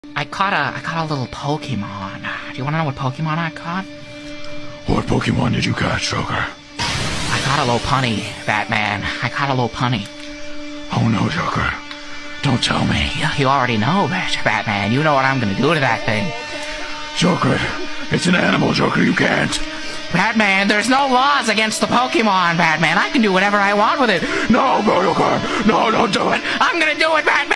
I caught a little Pokemon. Do you want to know what Pokemon I caught? What Pokemon did you catch, Joker? I caught a Lopunny, Batman. I caught a Lopunny. Oh no, Joker. Don't tell me. You already know, Batman. You know what I'm gonna do to that thing. Joker, it's an animal, Joker. You can't. Batman, there's no laws against the Pokemon, Batman. I can do whatever I want with it. No, Joker. No, don't do it. I'm gonna do it, Batman.